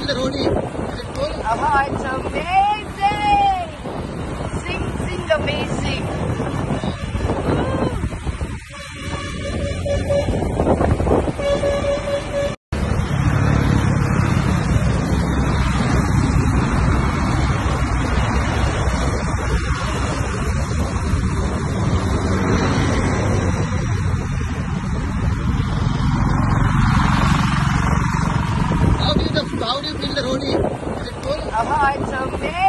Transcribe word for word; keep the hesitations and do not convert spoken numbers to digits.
feel the road? Is it cool? Oh, it's amazing! Sing, sing, amazing! How do you, the, how do you feel the road? Is it cool? Oh, it's amazing!